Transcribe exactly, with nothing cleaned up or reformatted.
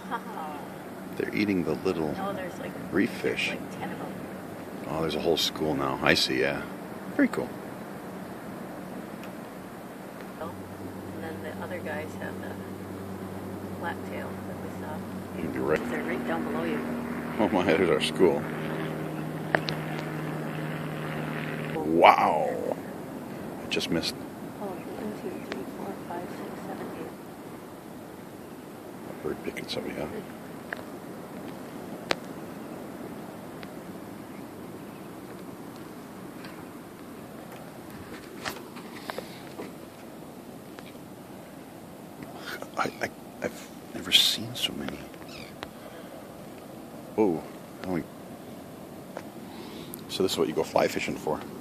They're eating the little No, there's like reef there's fish. like ten of them. Oh, there's a whole school now. I see, yeah. Very cool. And then the other guys have the blacktail that we saw. You'd be right. They're right down below you. Oh my, there's our school. Wow. I just missed. Oh, one, two, three, four, five, six, seven, eight. A bird picking somebody up. I, I, I've never seen so many. Whoa. Only... So this is what you go fly fishing for.